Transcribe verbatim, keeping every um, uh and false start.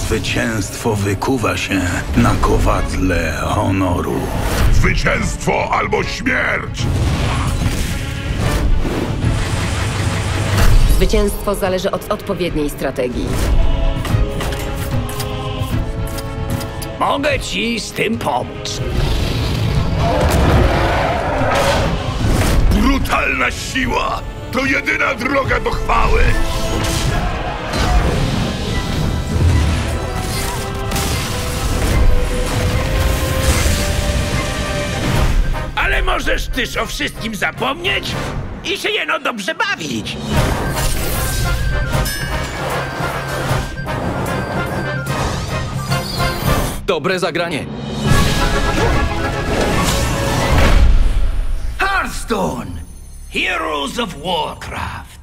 Zwycięstwo wykuwa się na kowadle honoru. Zwycięstwo albo śmierć! Zwycięstwo zależy od odpowiedniej strategii. Mogę ci z tym pomóc. Brutalna siła to jedyna droga do chwały! Ale możesz też o wszystkim zapomnieć i się jeno dobrze bawić. Dobre zagranie. Hearthstone! Heroes of Warcraft.